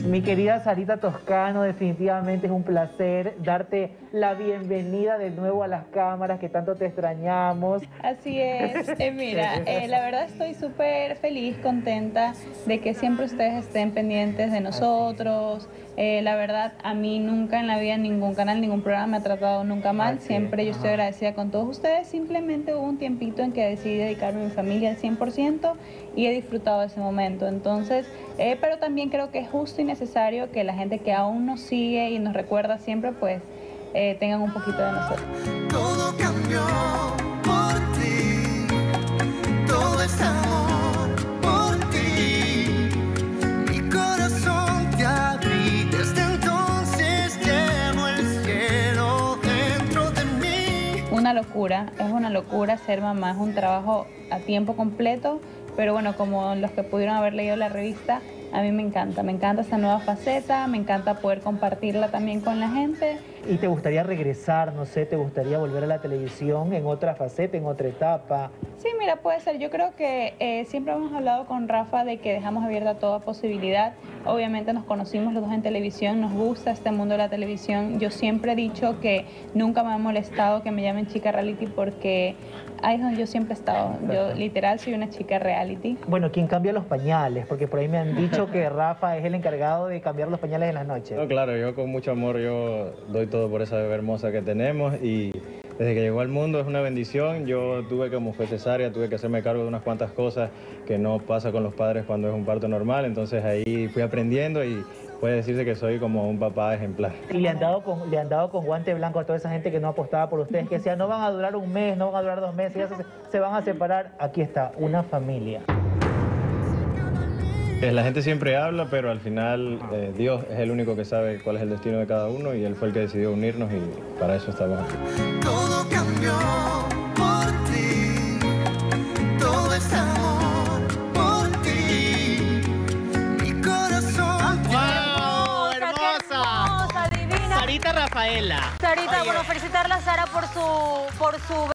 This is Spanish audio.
Mi querida Sarita Toscano, definitivamente es un placer darte la bienvenida de nuevo a las cámaras que tanto te extrañamos. Así es, mira, la verdad estoy súper feliz, contenta de que siempre ustedes estén pendientes de nosotros. La verdad, a mí nunca en la vida ningún canal, ningún programa me ha tratado nunca mal. Siempre yo estoy agradecida con todos ustedes. Simplemente hubo un tiempito en que decidí dedicarme a mi familia al 100% y he disfrutado de ese momento. Entonces, pero también creo que es justo y necesario que la gente que aún nos sigue y nos recuerda siempre, pues, tengan un poquito de nosotros. Todo cambió por ti, todo es amor por ti. Mi corazón te abrí, desde entonces llevo el cielo dentro de mí. Es una locura ser mamá, es un trabajo a tiempo completo, pero bueno, como los que pudieron haber leído la revista, a mí me encanta esta nueva faceta, me encanta poder compartirla también con la gente. ¿Y te gustaría regresar, no sé, te gustaría volver a la televisión en otra faceta, en otra etapa? Sí, mira, puede ser. Yo creo que siempre hemos hablado con Rafa de que dejamos abierta toda posibilidad. Obviamente nos conocimos los dos en televisión, nos gusta este mundo de la televisión. Yo siempre he dicho que nunca me ha molestado que me llamen chica reality porque ahí es donde yo siempre he estado. Yo literal soy una chica reality. Bueno, ¿quién cambia los pañales? Porque por ahí me han dicho que Rafa es el encargado de cambiar los pañales en las noches. No, claro, yo con mucho amor yo doy todo por esa bebé hermosa que tenemos y desde que llegó al mundo es una bendición. Yo tuve, como fue cesárea, tuve que hacerme cargo de unas cuantas cosas que no pasa con los padres cuando es un parto normal, entonces ahí fui aprendiendo y puede decirse que soy como un papá ejemplar. Y le han dado con guante blanco a toda esa gente que no apostaba por ustedes, que decía no van a durar un mes, no van a durar 2 meses, ya se van a separar. Aquí está, una familia. La gente siempre habla, pero al final Dios es el único que sabe cuál es el destino de cada uno y Él fue el que decidió unirnos y para eso estamos aquí. Todo cambió por ti, todo es amor por ti. Mi corazón te ¡Wow! ¡Qué ¡Hermosa! hermosa, divina! Sarita Rafaela. Sarita, Oye, bueno, felicitarla a Sara por su